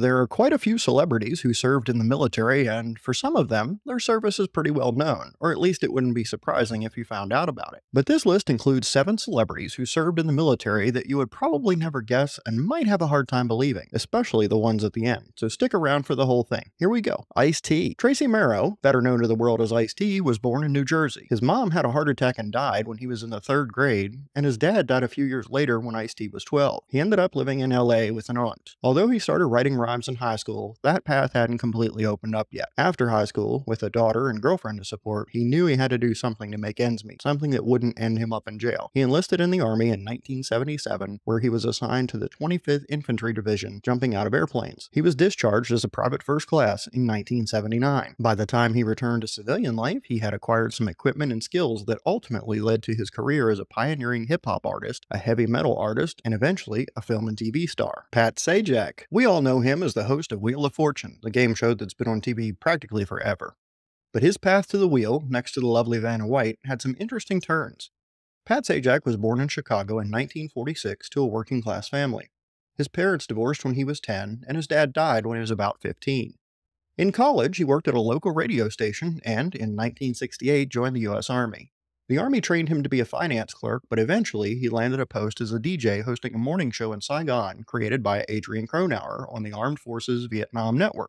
There are quite a few celebrities who served in the military, and for some of them, their service is pretty well known, or at least it wouldn't be surprising if you found out about it. But this list includes 7 celebrities who served in the military that you would probably never guess and might have a hard time believing, especially the ones at the end, so stick around for the whole thing. Here we go. Ice-T. Tracy Merrow, better known to the world as Ice-T, was born in New Jersey. His mom had a heart attack and died when he was in the 3rd grade, and his dad died a few years later when Ice-T was 12. He ended up living in LA with an aunt. Although he started writing rhymes in high school, that path hadn't completely opened up yet. After high school, with a daughter and girlfriend to support, he knew he had to do something to make ends meet, something that wouldn't end him up in jail. He enlisted in the Army in 1977, where he was assigned to the 25th Infantry Division, jumping out of airplanes. He was discharged as a private first class in 1979. By the time he returned to civilian life, he had acquired some equipment and skills that ultimately led to his career as a pioneering hip-hop artist, a heavy metal artist, and eventually a film and TV star. Pat Sajak. We all know him as the host of Wheel of Fortune, the game show that's been on TV practically forever. But his path to the wheel, next to the lovely Vanna White, had some interesting turns. Pat Sajak was born in Chicago in 1946 to a working-class family. His parents divorced when he was 10, and his dad died when he was about 15. In college, he worked at a local radio station and, in 1968, joined the U.S. Army. The Army trained him to be a finance clerk, but eventually he landed a post as a DJ hosting a morning show in Saigon created by Adrian Cronauer on the Armed Forces Vietnam Network.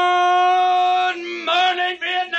Good morning,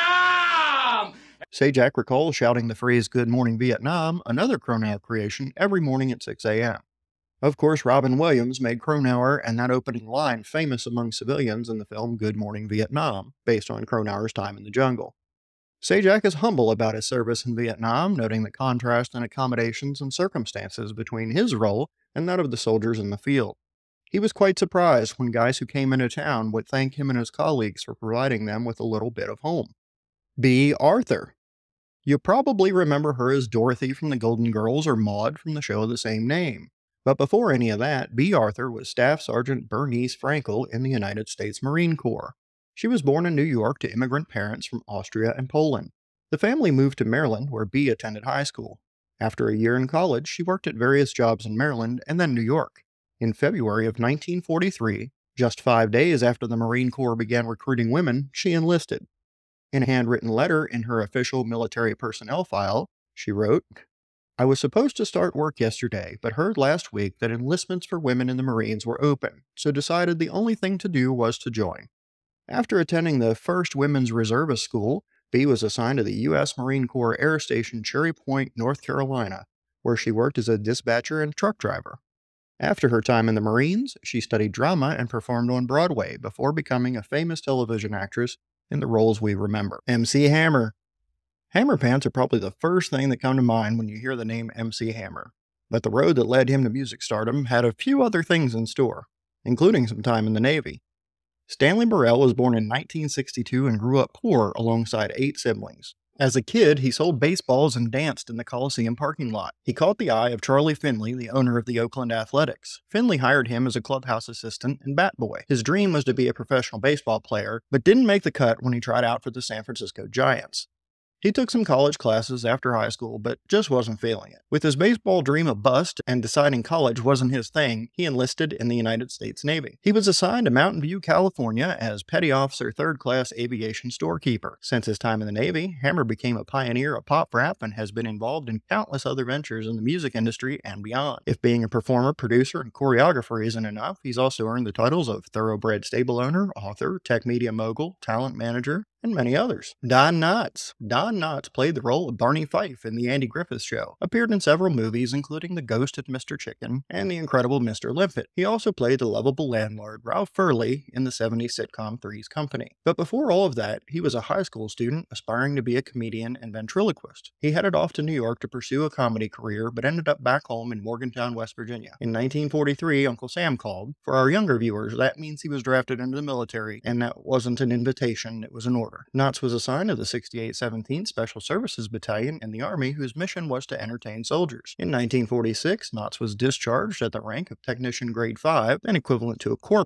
Vietnam! Sajak recalls shouting the phrase "Good Morning Vietnam," another Cronauer creation, every morning at 6 a.m. Of course, Robin Williams made Cronauer and that opening line famous among civilians in the film Good Morning Vietnam, based on Cronauer's time in the jungle. Sajak is humble about his service in Vietnam, noting the contrast in accommodations and circumstances between his role and that of the soldiers in the field. He was quite surprised when guys who came into town would thank him and his colleagues for providing them with a little bit of home. Bea Arthur. You probably remember her as Dorothy from the Golden Girls or Maude from the show of the same name. But before any of that, Bea Arthur was Staff Sergeant Bernice Frankel in the United States Marine Corps. She was born in New York to immigrant parents from Austria and Poland. The family moved to Maryland, where Bea attended high school. After a year in college, she worked at various jobs in Maryland and then New York. In February of 1943, just 5 days after the Marine Corps began recruiting women, she enlisted. In a handwritten letter in her official military personnel file, she wrote, "I was supposed to start work yesterday, but heard last week that enlistments for women in the Marines were open, so decided the only thing to do was to join." After attending the first Women's Reservist School, Bea was assigned to the U.S. Marine Corps Air Station Cherry Point, North Carolina, where she worked as a dispatcher and truck driver. After her time in the Marines, she studied drama and performed on Broadway before becoming a famous television actress in the roles we remember. MC Hammer. Hammer pants are probably the first thing that come to mind when you hear the name MC Hammer. But the road that led him to music stardom had a few other things in store, including some time in the Navy. Stanley Burrell was born in 1962 and grew up poor alongside 8 siblings. As a kid, he sold baseballs and danced in the Coliseum parking lot. He caught the eye of Charlie Finley, the owner of the Oakland Athletics. Finley hired him as a clubhouse assistant and bat boy. His dream was to be a professional baseball player, but didn't make the cut when he tried out for the San Francisco Giants. He took some college classes after high school, but just wasn't feeling it. With his baseball dream a bust and deciding college wasn't his thing, he enlisted in the United States Navy. He was assigned to Mountain View, California as Petty Officer 3rd Class Aviation Storekeeper. Since his time in the Navy, Hammer became a pioneer of pop rap and has been involved in countless other ventures in the music industry and beyond. If being a performer, producer, and choreographer isn't enough, he's also earned the titles of Thoroughbred Stable Owner, Author, Tech Media Mogul, Talent Manager, and many others. Don Knotts. Don Knotts played the role of Barney Fife in The Andy Griffith Show, appeared in several movies including The Ghost of Mr. Chicken and The Incredible Mr. Limpet. He also played the lovable landlord Ralph Furley in the 70s sitcom Three's Company. But before all of that, he was a high school student aspiring to be a comedian and ventriloquist. He headed off to New York to pursue a comedy career, but ended up back home in Morgantown, West Virginia. In 1943, Uncle Sam called. For our younger viewers, that means he was drafted into the military, and that wasn't an invitation, it was an order. Knotts was assigned to the 68th 17th Special Services Battalion in the Army, whose mission was to entertain soldiers. In 1946, Knotts was discharged at the rank of Technician Grade 5, an equivalent to a corporal,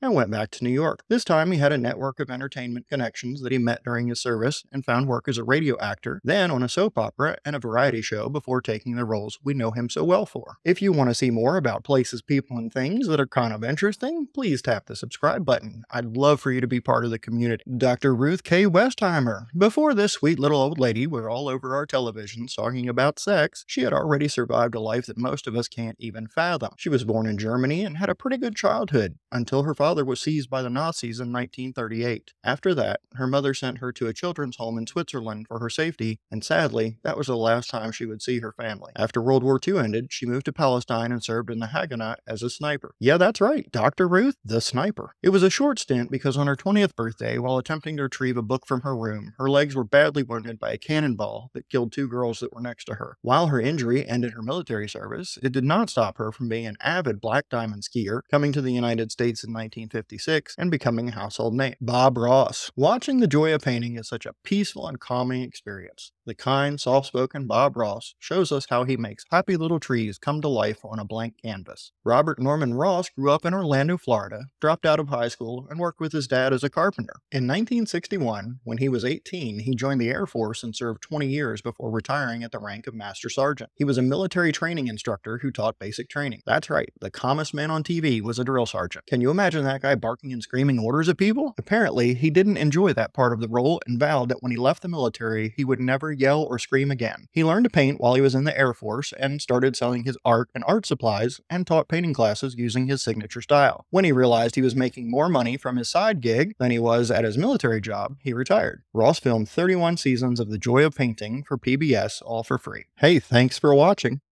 and went back to New York. This time he had a network of entertainment connections that he met during his service and found work as a radio actor, then on a soap opera and a variety show before taking the roles we know him so well for. If you want to see more about places, people, and things that are kind of interesting, please tap the subscribe button. I'd love for you to be part of the community. Dr. Ruth K. Westheimer. Before this sweet little old lady was all over our televisions talking about sex, she had already survived a life that most of us can't even fathom. She was born in Germany and had a pretty good childhood, until her father was seized by the Nazis in 1938. After that, her mother sent her to a children's home in Switzerland for her safety, and sadly, that was the last time she would see her family. After World War II ended, she moved to Palestine and served in the Haganah as a sniper. Yeah, that's right, Dr. Ruth, the sniper. It was a short stint because on her 20th birthday, while attempting to retrieve a book from her room, her legs were badly wounded by a cannonball that killed 2 girls that were next to her. While her injury ended her military service, it did not stop her from being an avid black diamond skier, coming to the United States in 1956 and becoming a household name. Bob Ross. Watching The Joy of Painting is such a peaceful and calming experience. The kind, soft-spoken Bob Ross shows us how he makes happy little trees come to life on a blank canvas. Robert Norman Ross grew up in Orlando, Florida, dropped out of high school, and worked with his dad as a carpenter. In 1961, when he was 18, he joined the Air Force and served 20 years before retiring at the rank of Master Sergeant. He was a military training instructor who taught basic training. That's right, the calmest man on TV was a drill sergeant. Can you imagine that guy barking and screaming orders at people? Apparently, he didn't enjoy that part of the role and vowed that when he left the military, he would never yell or scream again. He learned to paint while he was in the Air Force and started selling his art and art supplies and taught painting classes using his signature style. When he realized he was making more money from his side gig than he was at his military job, he retired. Ross filmed 31 seasons of The Joy of Painting for PBS, all for free. Hey, thanks for watching.